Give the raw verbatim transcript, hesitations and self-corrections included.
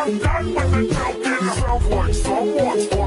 I'm done with the joking. Sounds like someone's